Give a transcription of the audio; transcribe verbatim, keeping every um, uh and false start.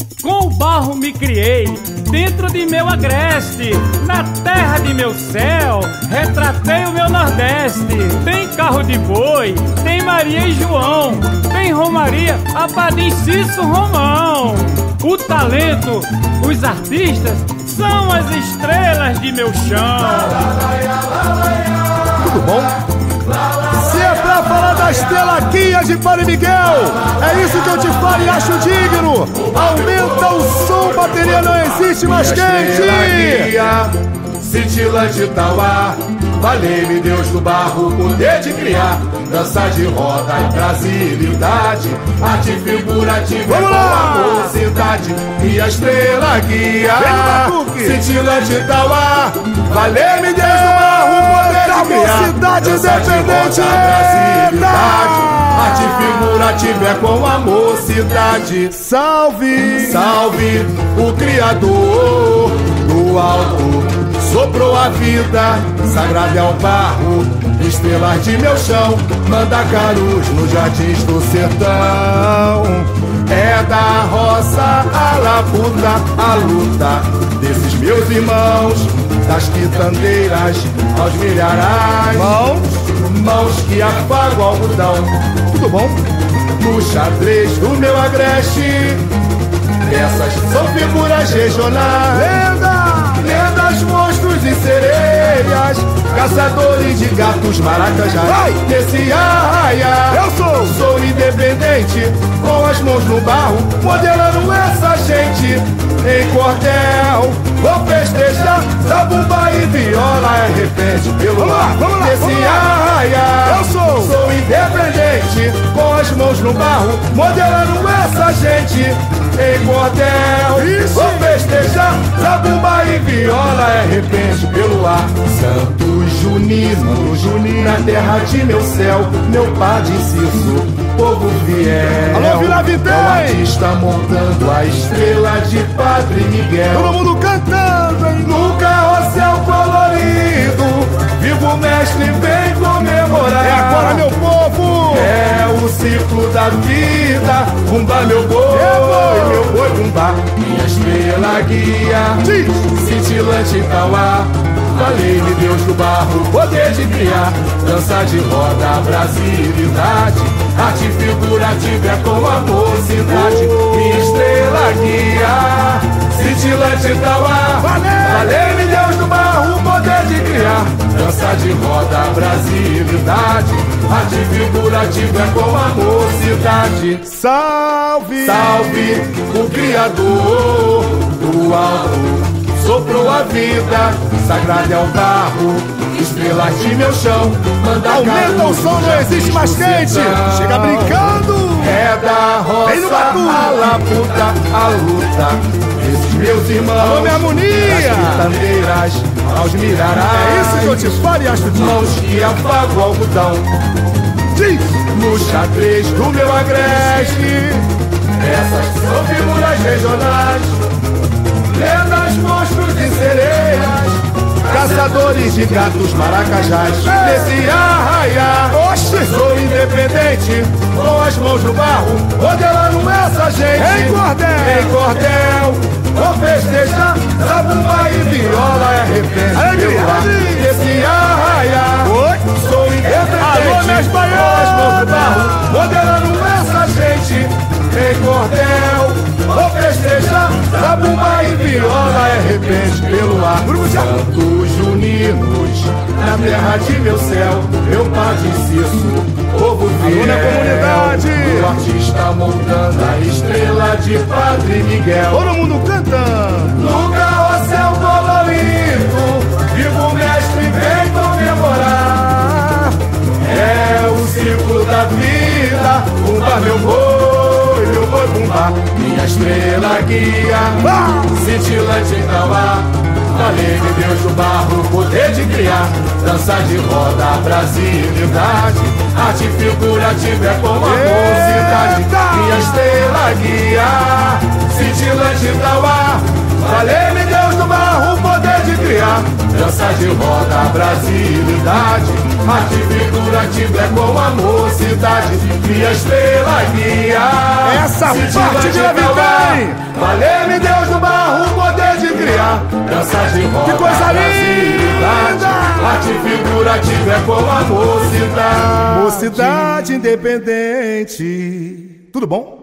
Com o barro me criei, dentro de meu agreste, na terra de meu céu, retratei o meu Nordeste. Tem carro de boi, tem Maria e João, tem Romaria, Abadim, Cício, Romão. O talento, os artistas, são as estrelas de meu chão. Tudo bom? Se é pra falar das telaquias de Padre Miguel, é isso que eu te falo e acho digno. Aumenta o som, bateria não existe mais quente. Cintilante Tauá, valei-me Deus do barro, poder de criar, dança de roda e brasilidade, arte figurativa com amor, cidade, e a estrela guia. Cintilante Tauá, valei-me Deus do barro, poder de criar, cidade independente, brasilidade, arte figurativa é com amor, cidade. Salve, salve o Criador do alto. Soprou a vida, sagrada é o barro, estrelas de meu chão, mandacarus nos jardins do sertão. É da roça a labuta, a luta desses meus irmãos, das quitandeiras aos milharais, mãos, mãos que afagam o algodão. Tudo bom? No xadrez do meu agreste, essas são figuras regionais. Lenda! Lendas, monstros e sereias, caçadores de gatos, maracajás. Nesse arraia, eu sou, sou independente, com as mãos no barro, modelando essa gente. Em cordel, vou festejar, zabumba e viola é repente pelo vamos ar. Lá, vamos lá, Nesse vamos lá. arraia, eu sou, sou independente, com as mãos no barro, modelando essa gente. Em cordel, isso. Vou festejar, zabumba e viola é repente pelo ar. Santo Junino, Junino, na terra de meu céu, meu padre Cício, povo fiel. Alô, Vila Vitém! É o artista montando a estrela de Padre Miguel. Todo mundo cantando, hein? No carrossel colorido, vivo mestre vem comemorar. É agora, meu povo! É o ciclo da vida, bumba meu boi, é meu boi bumba. Minha estrela guia, Diz. cintilante Tauá, valei-me Deus do barro, poder de criar, dança de roda, brasilidade, arte figurativa é com amor, cidade. Oh. Minha estrela guia, cintilante Tauá, valei-me Deus do barro, poder de criar, dança de roda, brasilidade, arte figurativa é com amor, cidade. Salve, salve o Criador do alto. Soprou a vida, sagrada é o barro, estrelas de meu chão, manda aumenta o som, não existe mais quente. Chega brincando. É da roça a labuta, a luta desses meus irmãos. Alô, minha harmonia. Das quitandeiras aos milharais. É isso que eu te falo e acho de mãos que afagam o algodão. Diz. No xadrez do meu agreste, essas são figuras regionais. Lendas, monstros e sereias, caçadores de gatos, maracajás. Nesse arraia, oxe, sou independente, com as mãos no barro, modelando essa gente. Em cordel, em cordel, vou festejar, zabumba e viola é repente pelo ar. Nesse arraia, sou independente, alô, minhas com as mãos no barro, modelando essa gente. Em cordel, vou festejar, zabumba e viola é repente pelo ar. Santos Juninos, na terra de meu céu, meu padre Cício, povo fiel. Na comunidade, o artista montando a estrela de Padre Miguel. Todo mundo cantando. No carrossel colorido, vivo mestre vem comemorar. É o ciclo da vida, bumba meu boi, meu boi bumba. Minha estrela guia, ah! Cintilante Tauá, valei-me Deus do barro, poder de criar, dança de roda, brasilidade, arte figurativa é como amor, cidade. Minha estrela guia, cintilante Tauá, valei-me Deus do barro, poder de criar, dança de roda, brasilidade, arte figurativa é como amor, cidade. Minha estrela guia, essa Essa parte de Navitém. Valeu-me Deus do barro, o poder de criar danças de roda. Que coisa linda! Arte figurativa é como a mocidade. Mocidade independente. Tudo bom?